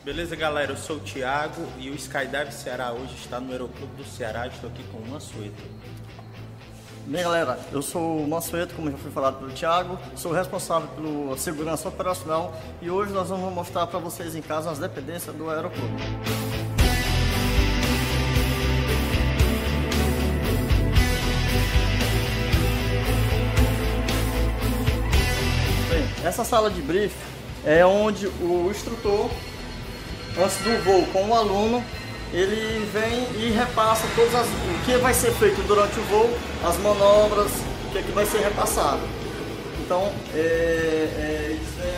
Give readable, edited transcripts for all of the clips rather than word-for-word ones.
Beleza, galera? Eu sou o Thiago e o Skydive Ceará hoje está no Aeroclube do Ceará. Estou aqui com o Mansueto. Bem, galera, eu sou o Mansueto, como já foi falado pelo Thiago, sou responsável pela segurança operacional e hoje nós vamos mostrar para vocês em casa as dependências do Aeroclube. Bem, essa sala de briefing é onde o instrutor, antes do voo com o aluno, ele vem e repassa o que vai ser feito durante o voo, as manobras, o que é que vai ser repassado. Então, eles vêm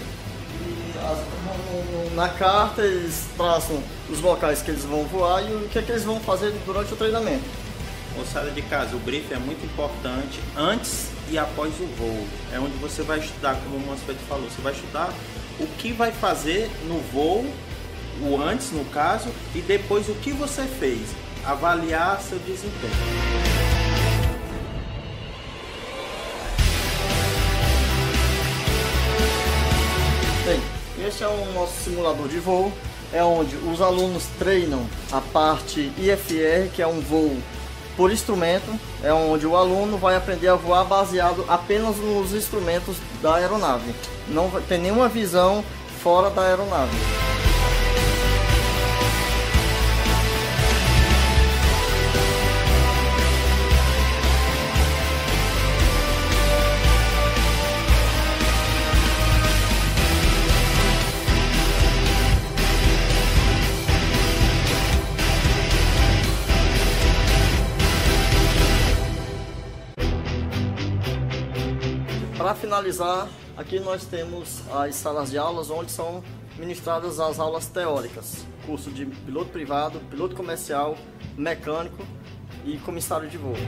aqui e na carta eles traçam os locais que eles vão voar e o que é que eles vão fazer durante o treinamento. Moçada de casa, o briefing é muito importante antes e após o voo. É onde você vai estudar, como o Mansueto falou, você vai estudar o que vai fazer no voo, o antes no caso, e depois o que você fez, avaliar seu desempenho. Bem, esse é o nosso simulador de voo, é onde os alunos treinam a parte IFR, que é um voo por instrumento, é onde o aluno vai aprender a voar baseado apenas nos instrumentos da aeronave. Não vai ter nenhuma visão fora da aeronave. Para finalizar, aqui nós temos as salas de aulas onde são ministradas as aulas teóricas, curso de piloto privado, piloto comercial, mecânico e comissário de voo.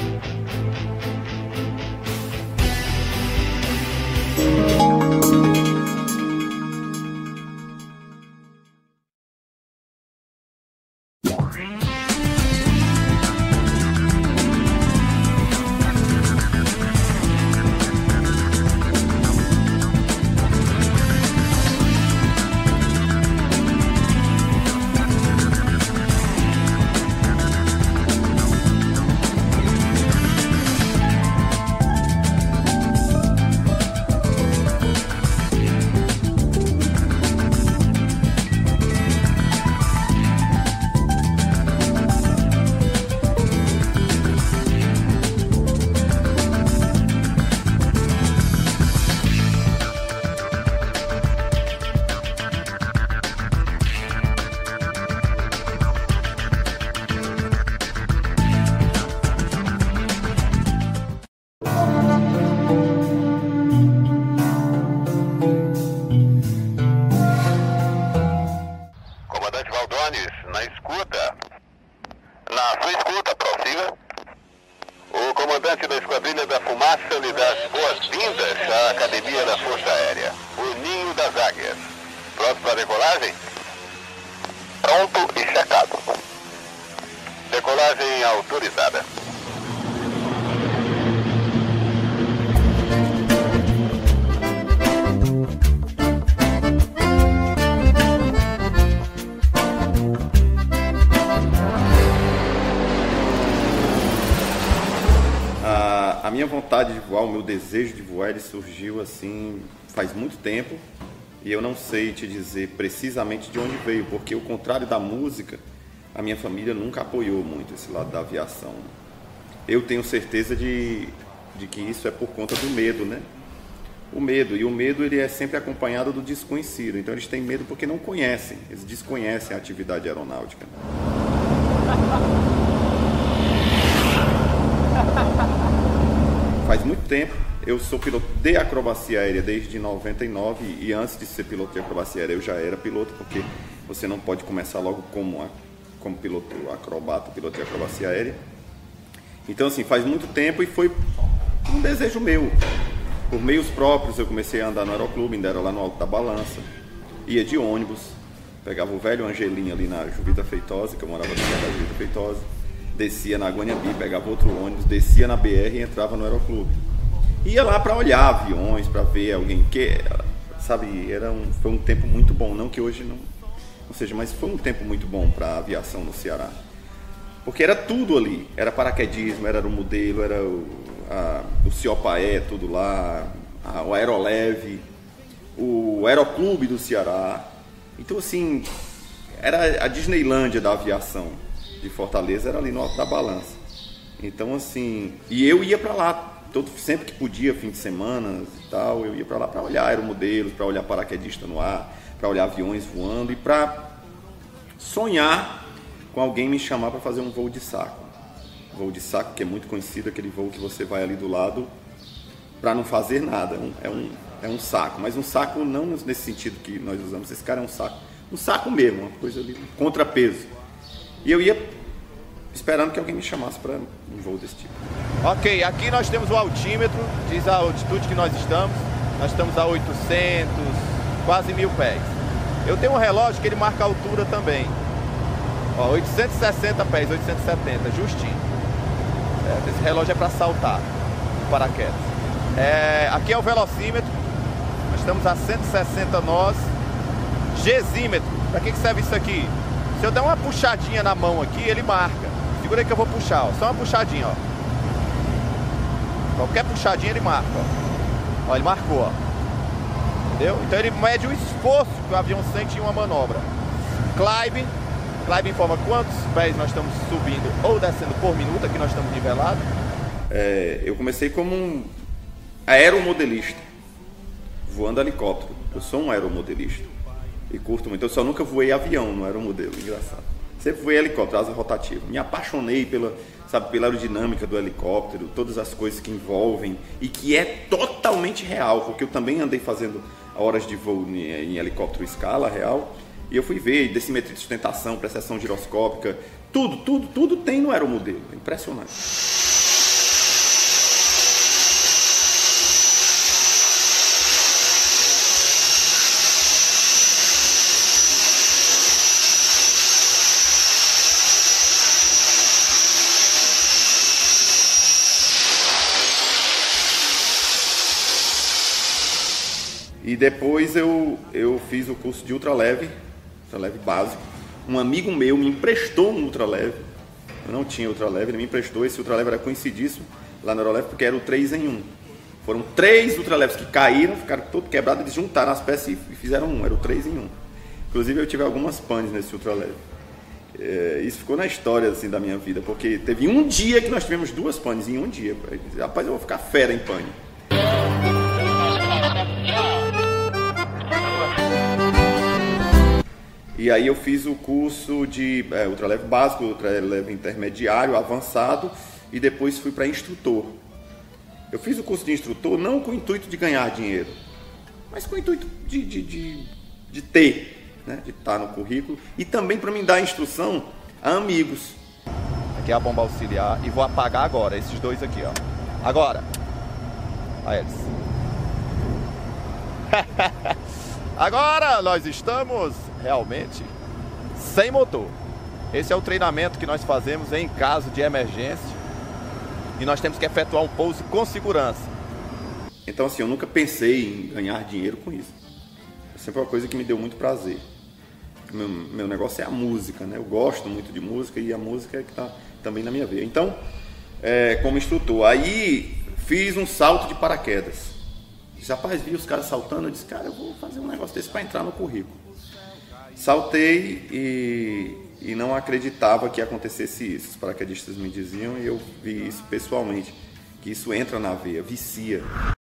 Na escuta. Na sua escuta, prossiga. O comandante da Esquadrilha da Fumaça lhe dá as boas-vindas à Academia da Força Aérea, o Ninho das Águias. Pronto para a decolagem? Pronto e checado. Decolagem autorizada. A minha vontade de voar, o meu desejo de voar, ele surgiu assim faz muito tempo e eu não sei te dizer precisamente de onde veio, porque ao contrário da música, a minha família nunca apoiou muito esse lado da aviação. Eu tenho certeza de que isso é por conta do medo, né? O medo, e o medo ele é sempre acompanhado do desconhecido, então eles têm medo porque não conhecem, eles desconhecem a atividade aeronáutica. Faz muito tempo, eu sou piloto de acrobacia aérea desde 99 e antes de ser piloto de acrobacia aérea eu já era piloto, porque você não pode começar logo como piloto acrobata, piloto de acrobacia aérea. Então assim, faz muito tempo e foi um desejo meu. Por meios próprios eu comecei a andar no Aeroclube, ainda era lá no Alto da Balança, ia de ônibus, pegava o velho Angelim ali na Juvita Feitosa, que eu morava no da Juvita Feitosa, descia na Guanhabi, pegava outro ônibus, descia na BR e entrava no Aeroclube. Ia lá para olhar aviões, para ver alguém que, sabe, foi um tempo muito bom, não que hoje Ou seja, mas foi um tempo muito bom para a aviação no Ceará. Porque era tudo ali, era paraquedismo, era o modelo, era o Ciopaé, tudo lá, o Aeroleve, o Aeroclube do Ceará. Então, assim, era a Disneylândia da aviação de Fortaleza, era ali no Alto da Balança. Então, assim, e eu ia para lá, sempre que podia, fim de semana e tal, eu ia para lá para olhar aeromodelos, para olhar paraquedista no ar, para olhar aviões voando e para sonhar com alguém me chamar para fazer um voo de saco. Voo de saco, que é muito conhecido, aquele voo que você vai ali do lado para não fazer nada. É um saco, mas um saco não nesse sentido que nós usamos. Esse cara é um saco. Um saco mesmo, uma coisa ali, um contrapeso. E eu ia esperando que alguém me chamasse para um voo desse tipo. Ok, aqui nós temos o altímetro, diz a altitude que nós estamos. Nós estamos a 800, quase 1000 pés. Eu tenho um relógio que ele marca a altura também. Ó, 860 pés, 870, justinho. Esse relógio é para saltar o paraquedas. Aqui é o velocímetro. Nós estamos a 160 nós. Gesímetro. Para que serve isso aqui? Se eu der uma puxadinha na mão aqui, ele marca. Segura aí que eu vou puxar, ó. Só uma puxadinha, ó. Qualquer puxadinha ele marca, ó. Ó, ele marcou, ó. Entendeu? Então ele mede o esforço que o avião sente em uma manobra. Climb informa quantos pés nós estamos subindo ou descendo por minuto, aqui nós estamos nivelados. Eu comecei como um aeromodelista, voando helicóptero. Eu sou um aeromodelista e curto muito. Eu só nunca voei avião no aeromodelo, engraçado. Sempre voei helicóptero, asa rotativa. Me apaixonei pela aerodinâmica do helicóptero, todas as coisas que envolvem e que é totalmente real, porque eu também andei fazendo horas de voo em helicóptero escala real. E eu fui ver decimetria de sustentação, precessão giroscópica, tudo tem no aeromodelo. É impressionante. E depois eu fiz o curso de ultraleve básico. Um amigo meu me emprestou um ultraleve. Eu não tinha ultraleve, ele me emprestou. Esse ultraleve era conhecidíssimo lá na Aeroleve porque era o 3 em 1. Foram 3 ultraleves que caíram, ficaram todo quebrados, eles juntaram as peças e fizeram um, era o 3 em 1. Inclusive eu tive algumas panes nesse ultraleve. Isso ficou na história assim, da minha vida, porque teve um dia que nós tivemos 2 panes em um dia. Rapaz, eu vou ficar fera em pane. E aí eu fiz o curso de ultraleve básico, ultraleve intermediário, avançado, e depois fui para instrutor. Eu fiz o curso de instrutor não com o intuito de ganhar dinheiro, mas com o intuito de ter, né, de estar no currículo, e também para me dar instrução a amigos. Aqui é a bomba auxiliar, e vou apagar agora, esses dois aqui, ó. Agora! Olha eles. Agora nós estamos realmente sem motor. Esse é o treinamento que nós fazemos em caso de emergência e nós temos que efetuar um pouso com segurança. Então assim, eu nunca pensei em ganhar dinheiro com isso. É sempre uma coisa que me deu muito prazer. Meu negócio é a música, né? Eu gosto muito de música e a música é que está também na minha veia. Então, como instrutor, aí fiz um salto de paraquedas. Disse, rapaz, vi os caras saltando, eu disse, cara, eu vou fazer um negócio desse para entrar no currículo. Saltei e não acreditava que acontecesse isso. Os paraquedistas me diziam e eu vi isso pessoalmente, que isso entra na veia, vicia.